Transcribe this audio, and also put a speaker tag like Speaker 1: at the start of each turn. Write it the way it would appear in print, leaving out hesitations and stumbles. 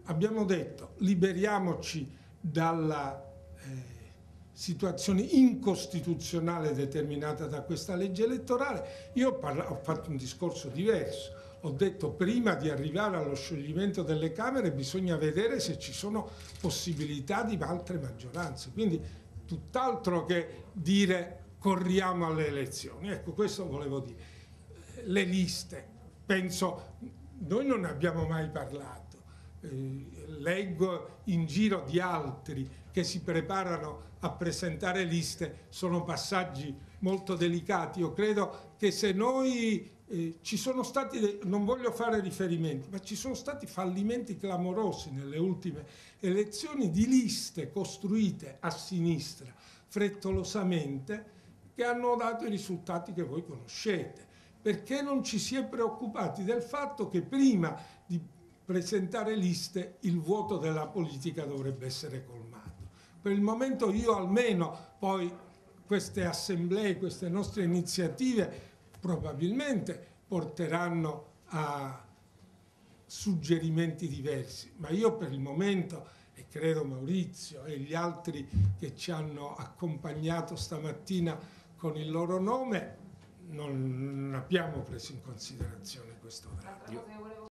Speaker 1: abbiamo detto liberiamoci dalla situazione incostituzionale determinata da questa legge elettorale. Io ho fatto un discorso diverso, ho detto prima di arrivare allo scioglimento delle Camere bisogna vedere se ci sono possibilità di altre maggioranze, quindi tutt'altro che dire corriamo alle elezioni. Ecco, questo volevo dire. Le liste, penso, noi non ne abbiamo mai parlato. Leggo in giro di altri che si preparano a presentare liste, sono passaggi molto delicati. Io credo che se noi ci sono stati, non voglio fare riferimenti, ma ci sono stati fallimenti clamorosi nelle ultime elezioni di liste costruite a sinistra frettolosamente che hanno dato i risultati che voi conoscete. Perché non ci si è preoccupati del fatto che prima di presentare liste il vuoto della politica dovrebbe essere colmato. Per il momento io almeno, poi queste assemblee, queste nostre iniziative probabilmente porteranno a suggerimenti diversi, ma io per il momento, e credo Maurizio e gli altri che ci hanno accompagnato stamattina con il loro nome, non abbiamo preso in considerazione questo dato.